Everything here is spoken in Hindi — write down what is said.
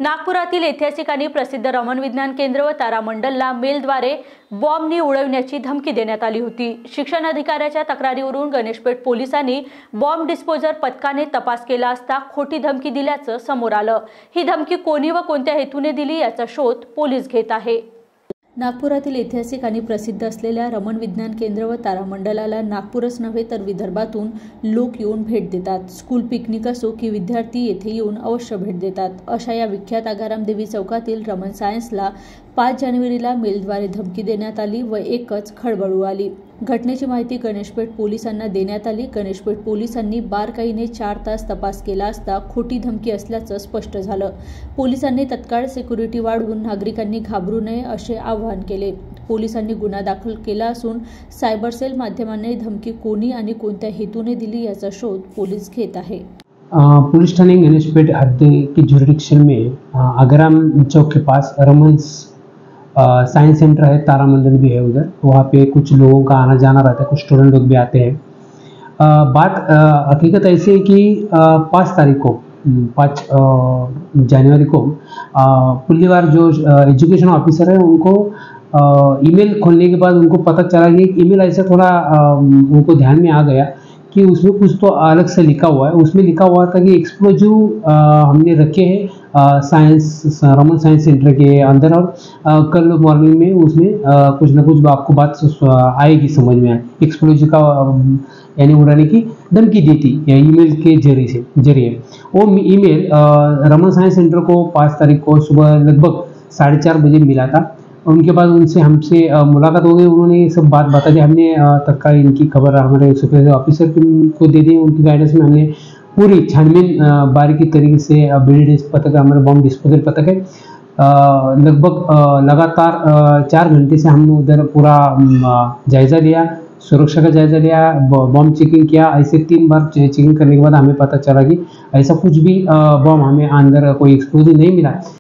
नागपुरातील ऐतिहासिक आणि प्रसिद्ध रमण विज्ञान केंद्र व तारामंडलला मेलद्वारे बॉम्बनी उडविण्याची धमकी देण्यात आली होती। शिक्षण अधिकाऱ्याच्या तक्रारीवरून गणेशपेठ पोलिसांनी बॉम्ब डिस्पोजर पथकाने तपास केला असता खोटी धमकी दिल्याचं समोर आलं। ही धमकी कोणी व कोणत्या हेतूने दिली याचा शोध पोलीस घेत आहे। नागपुरातील ऐतिहासिक आणि प्रसिद्ध असलेल्या रमण विज्ञान केंद्र व तारामंडलाला नागपूरच नव्हे तर विदर्भातून लोक येऊन भेट देतात। स्कूल पिकनिक असो की विद्यार्थी येथे येऊन अवश्य भेट देतात। अशा या विख्यात आगाराम देवी चौकातील रमण सायन्सला 5 जानेवारीला मेलद्वारे धमकी देण्यात आली व एकच खळबळ उडाली। घटनेची माहिती गणेशपेठ पोलिसांना देण्यात आली। गणेशपेठ पोलिसांनी बारकाईने 4 तास तपास केला असता खोटी धमकी असल्याचं स्पष्ट झालं। पोलिसांनी तत्काळ सिक्युरिटी वाढवून नागरिकांनी घाबरू नये असे आवाहन केले। पोलिसांनी गुन्हा दाखल केला असून सायबर सेल माध्यमांनी धमकी कोणी आणि कोणत्या हेतूने दिली याचा शोध पोलीस घेत आहे। पुलिस थाने गणेशपेठ हद की जुरिडिक्शन में आगराम चौक के पास रमन साइंस सेंटर है, तारामंडल भी है उधर। वहाँ पे कुछ लोगों का आना जाना रहता है, कुछ स्टूडेंट लोग भी आते हैं। बात हकीकत ऐसी है कि 5 तारीख को 5 जनवरी को पुल्लीवार जो एजुकेशन ऑफिसर है उनको ईमेल खोलने के बाद उनको पता चला कि ईमेल ऐसा थोड़ा उनको ध्यान में आ गया कि उसमें कुछ तो अलग से लिखा हुआ है। उसमें लिखा हुआ था कि एक्सप्लोजिव हमने रखे हैं साइंस रमन साइंस सेंटर के अंदर, और कल मॉर्निंग में उसमें कुछ ना कुछ आपको बात आएगी समझ में। एक्सप्लोजिव का यानी उड़ाने की धमकी दी थी ईमेल के जरिए। वो ईमेल रमन साइंस सेंटर को 5 तारीख को सुबह लगभग 4:30 बजे मिला था। उनके बाद उनसे हमसे मुलाकात हो गई। उन्होंने ये सब बात बता दी। हमने तत्काल इनकी खबर हमारे सुपरवाइजर ऑफिसर को दे दी। उनकी गाइडेंस में हमने पूरी छानबीन बारीकी तरीके से BD पथक, हमारा बॉम्ब डिस्पोजल पथक है, लगभग लगातार 4 घंटे से हमने उधर पूरा जायज़ा लिया, सुरक्षा का जायज़ा लिया, बॉम्ब चेकिंग किया। ऐसे 3 बार चेकिंग करने के बाद हमें पता चला कि ऐसा कुछ भी बॉम्ब हमें अंदर कोई एक्सप्लोजिव नहीं मिला।